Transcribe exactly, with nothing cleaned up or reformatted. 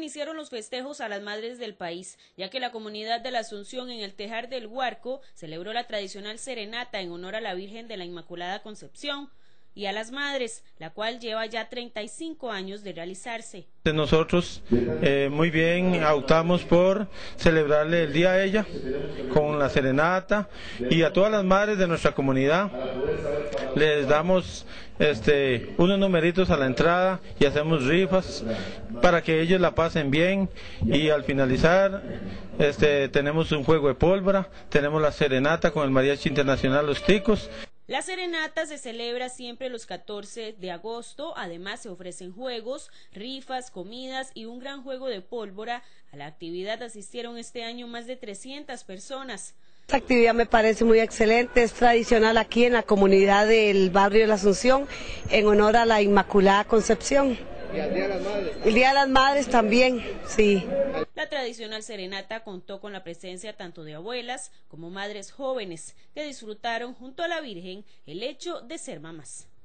iniciaron los festejos a las madres del país, ya que la comunidad de la Asunción en el Tejar del Huarco celebró la tradicional serenata en honor a la Virgen de la Inmaculada Concepción y a las madres, la cual lleva ya treinta y cinco años de realizarse. Nosotros eh, muy bien optamos por celebrarle el día a ella con la serenata, y a todas las madres de nuestra comunidad les damos este, unos numeritos a la entrada y hacemos rifas para que ellos la pasen bien, y al finalizar este, tenemos un juego de pólvora, tenemos la serenata con el Mariachi Internacional Los Ticos. La serenata se celebra siempre los catorce de agosto, además se ofrecen juegos, rifas, comidas y un gran juego de pólvora. A la actividad asistieron este año más de trescientas personas. Esta actividad me parece muy excelente, es tradicional aquí en la comunidad del barrio de la Asunción, en honor a la Inmaculada Concepción. ¿Y al Día de las Madres? El Día de las Madres también, sí. La tradicional serenata contó con la presencia tanto de abuelas como madres jóvenes que disfrutaron junto a la Virgen el hecho de ser mamás.